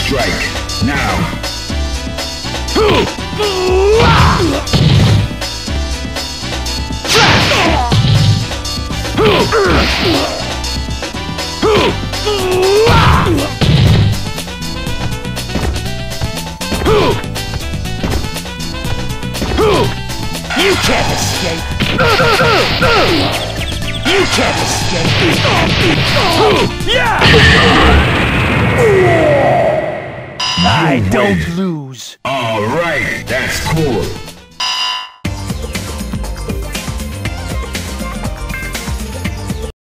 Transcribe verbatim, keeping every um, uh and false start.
strike. Now. You can't escape! You can't escape! Yeah! I don't lose! Alright, that's cool.